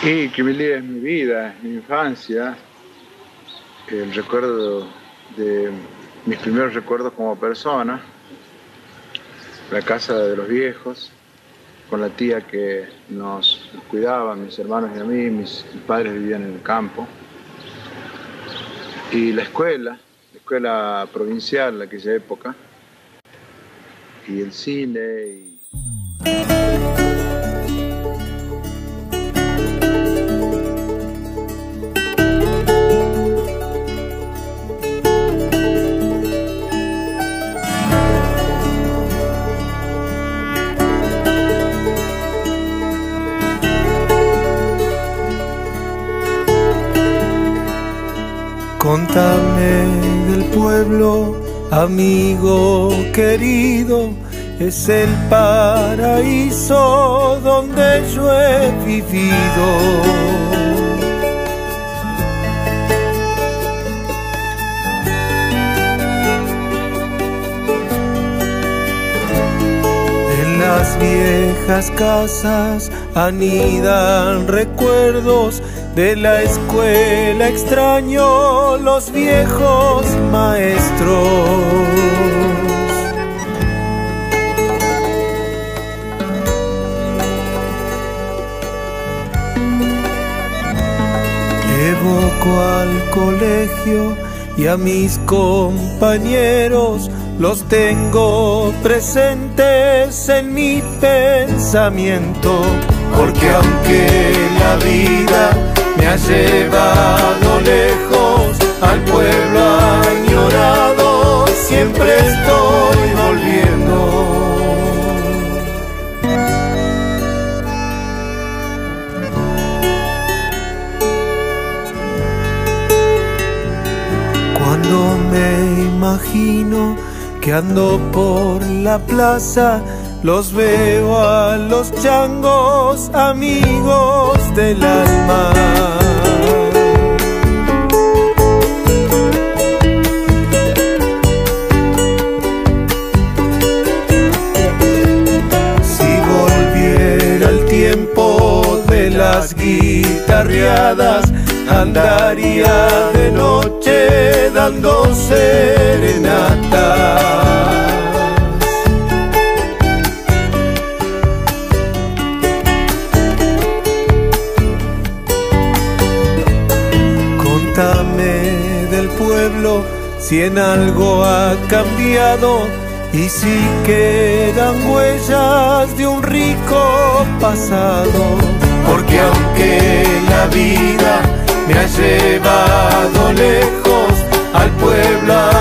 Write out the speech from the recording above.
Y que es mi vida, mi infancia, el recuerdo de mis primeros recuerdos como persona, la casa de los viejos, con la tía que nos cuidaba, mis hermanos y a mí, mis padres vivían en el campo, y la escuela provincial de aquella época, y el cine. Contame del pueblo, amigo querido, es el paraíso donde yo he vivido. En las viejas casas anidan recuerdos de la escuela, extraño los viejos maestros. Evoco al colegio y a mis compañeros, los tengo presentes en mi pensamiento, porque aunque la vida me ha llevado lejos, al pueblo añorado siempre estoy volviendo. Cuando me imagino que ando por la plaza, los veo a los changos, amigos del alma. Si volviera el tiempo de las guitarreadas, andaría de noche dando serenata. Contame del pueblo, si en algo ha cambiado y si quedan huellas de un rico pasado, porque aunque la vida me ha llevado lejos, al pueblo